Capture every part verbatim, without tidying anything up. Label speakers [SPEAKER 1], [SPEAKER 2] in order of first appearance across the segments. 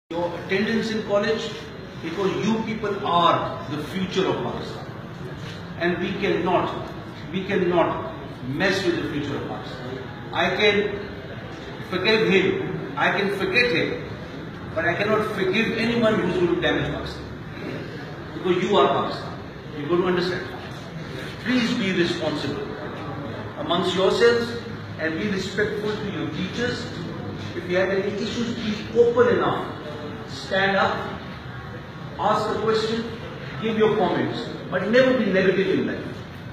[SPEAKER 1] Your attendance in college, because you people are the future of Pakistan, and we cannot, we cannot mess with the future of Pakistan. I can forgive him, I can forget him, but I cannot forgive anyone who's going to damage Pakistan, because you are Pakistan. You're going to understand. Please be responsible amongst yourselves and be respectful to your teachers. If you have any issues, be open enough. Stand up, ask a question, give your comments, but never be negative in life.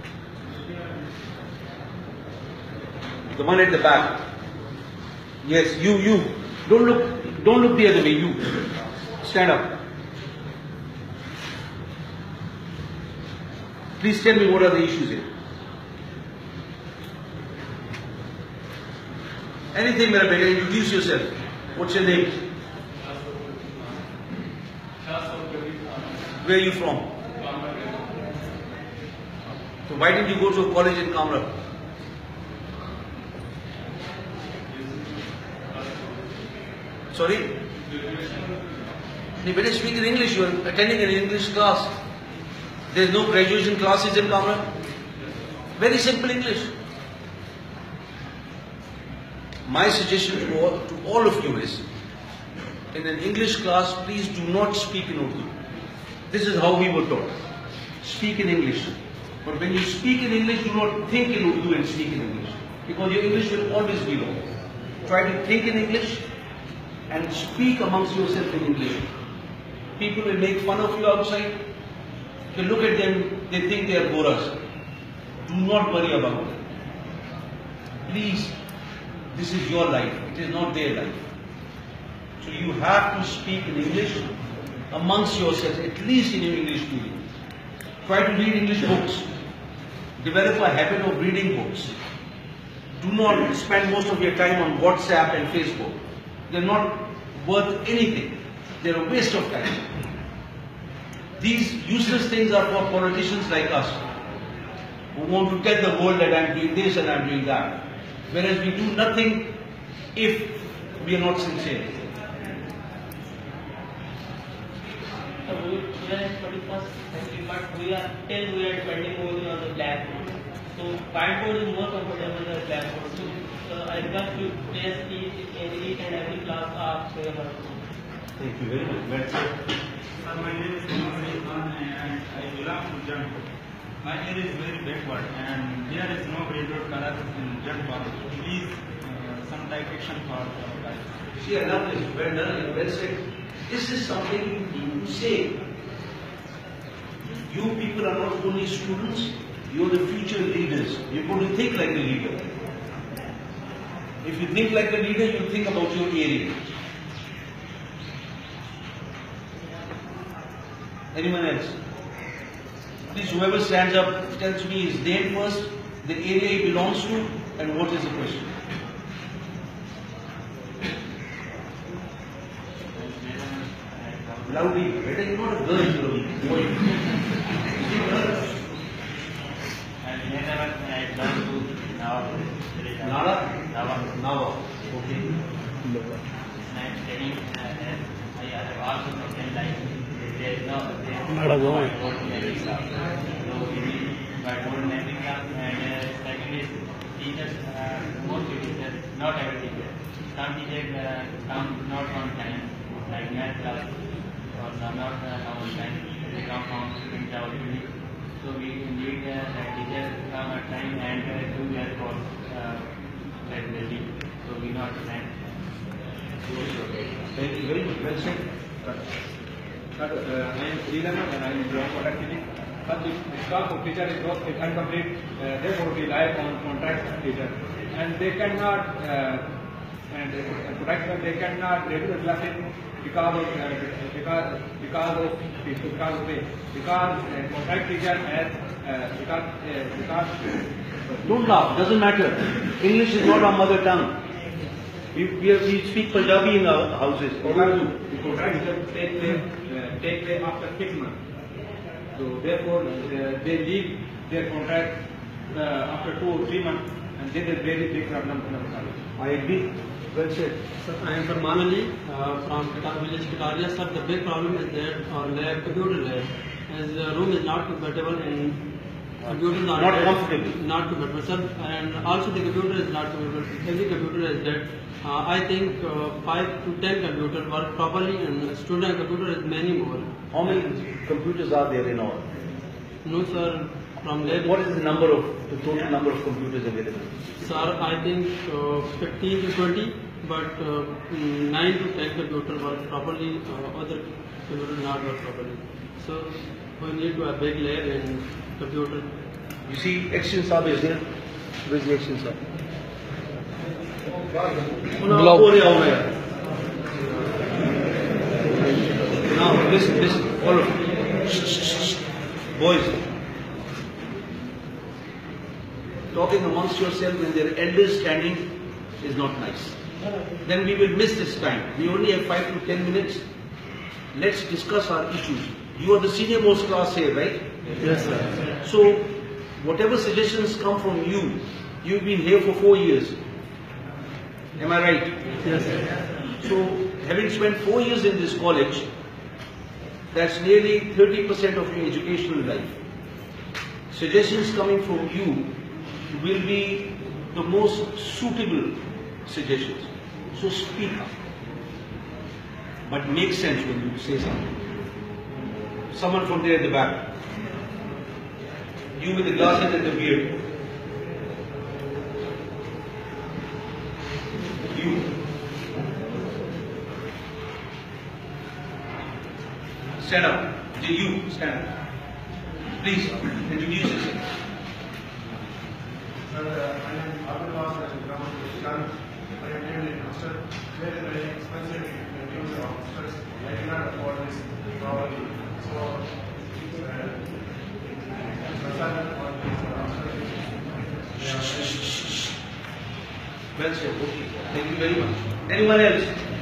[SPEAKER 1] The one at the back. Yes, you, you. Don't look, don't look the other way, you. Stand up. Please tell me what are the issues here. Anything, Mera Beta, introduce yourself. What's your name? Where are you from? So why didn't you go to a college in Kamra? Sorry? You better speak in English. You are attending an English class. There is no graduation classes in Kamra. Very simple English. My suggestion to all, to all of you is, in an English class, please do not speak in Urdu. This is how we were taught. Speak in English. But when you speak in English, do not think in Urdu and speak in English, because your English will always be wrong. Try to think in English and speak amongst yourself in English. People will make fun of you outside. You look at them, they think they are boras. Do not worry about it. Please, this is your life. It is not their life. So you have to speak in English amongst yourselves, at least in your English medium. Try to read English books. Develop a habit of reading books. Do not spend most of your time on WhatsApp and Facebook. They're not worth anything. They're a waste of time. These useless things are for politicians like us, who want to tell the world that I'm doing this and I'm doing that. Whereas we do nothing if we are not sincere.
[SPEAKER 2] So we are in forty-first century, but we are still we are depending only on the blackboard. So whiteboard is more comfortable than blackboard. So uh, I request you test each, each and every class of your.
[SPEAKER 1] Thank you very much. Well said.
[SPEAKER 3] Sir, my name is Syed Yawar and I belong to Junk. My area is very backward and there is no graduate colors in Junk college. Please, uh, some direction for the guys.
[SPEAKER 1] See, I love this. Well done. Well said. This is something you need to say. You people are not only students, you are the future leaders. You're going to think like a leader. If you think like a leader, you think about your area. Anyone else? Please, whoever stands up tells me his name first, the area he belongs to, and what is the question. Loudly, better, you're not a girl, you're a boy. Nala? Nava. Nava. Okay.
[SPEAKER 2] I'm studying and I have also taken like there is no whiteboard in every class. So we need whiteboard in every class, and uh, second is teachers, uh, most teachers, not every teacher. Some teachers uh, come not on time, like math class, or some not uh, on time. They come from students already. So we need uh, the teachers come at time and uh, do their course uh, regularly. So we not plan.
[SPEAKER 1] Thank you very much. Well said.
[SPEAKER 4] Sir, uh, I am Srilanka and I am from Attock. But the staff of teacher is not incomplete, uh, therefore we rely on contract teacher. And they cannot, uh, and uh, contract, they cannot redo the classes because of, uh, because, because of, because of the, because uh, contract teacher has, uh, because, uh, because.
[SPEAKER 1] Don't laugh, doesn't matter. English is not our mother tongue. We, we, are, we speak Punjabi in our houses.
[SPEAKER 4] The contract take place, uh, take place after six months. So therefore, uh, they leave their contract uh, after two or three months, and this is very big problem for the college.
[SPEAKER 1] I agree. Well said.
[SPEAKER 5] Sir, I am from Manali, uh, from Attock village, Kataria. Sir, the big problem is that our lab, computer lab, as the room is not compatible and computers are
[SPEAKER 1] Not
[SPEAKER 5] dead,
[SPEAKER 1] comfortable.
[SPEAKER 5] Not compatible, sir. And also the computer is not compatible. Every computer is dead. Uh, I think uh, five to ten computers work properly, and student computer is many more.
[SPEAKER 1] How many computers are there in all?
[SPEAKER 5] No, sir. From lab.
[SPEAKER 1] What is the number of the total number of computers available?
[SPEAKER 5] Sir, I think uh, fifteen to twenty, but uh, nine to ten computers work properly, uh, other computers not work properly. So we need to have big lab and computer.
[SPEAKER 1] You see, Action Sab is there. Where is the Action Sab? Now, now listen, listen, all of you. Shh, shh, shh. Boys, talking amongst yourselves when there are elders standing is not nice. Then we will miss this time. We only have five to ten minutes. Let's discuss our issues. You are the senior most class here, right?
[SPEAKER 5] Yes, sir.
[SPEAKER 1] So, whatever suggestions come from you, you've been here for four years. Am I right?
[SPEAKER 5] Yes, sir.
[SPEAKER 1] So, having spent four years in this college, that's nearly thirty percent of your educational life. Suggestions coming from you will be the most suitable suggestions. So speak up. But make sense when you say something. Someone from there at the back. You with the glasses and the beard. You. Stand up. You, stand up. Please, introduce yourself.
[SPEAKER 6] Sir, I am Attock and Grammar. I attended in hostel. Very, very expensive in terms of hostels. I cannot afford this probably. So, uh,
[SPEAKER 1] Well said. Okay. Thank you very much. Anyone else?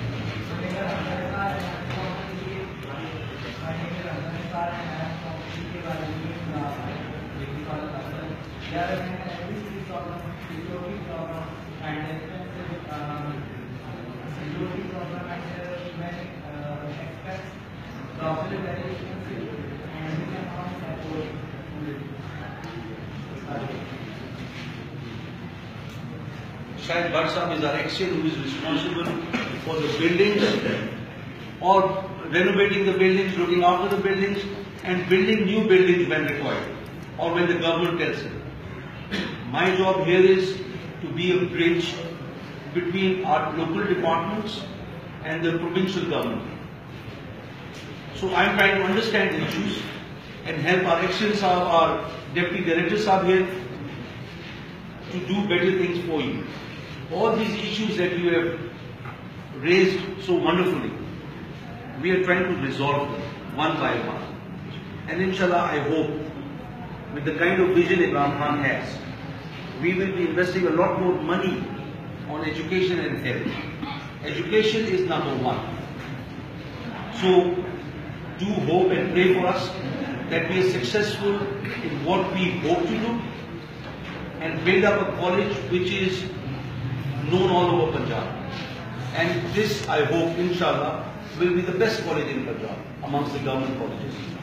[SPEAKER 1] Syed Yawar Bukhari is our ex-chair who is responsible for the buildings or renovating the buildings, looking after the buildings and building new buildings when required or when the government tells it. My job here is to be a bridge between our local departments and the provincial government. So I am trying to understand the issues and help our ex-chair, our deputy director sahab here to do better things for you. All these issues that you have raised so wonderfully, we are trying to resolve them one by one. And inshallah, I hope, with the kind of vision Imran Khan has, we will be investing a lot more money on education and health. Education is number one. So, do hope and pray for us that we are successful in what we hope to do and build up a college which is known all over Punjab. And this, I hope, inshallah, will be the best college in Punjab amongst the government colleges.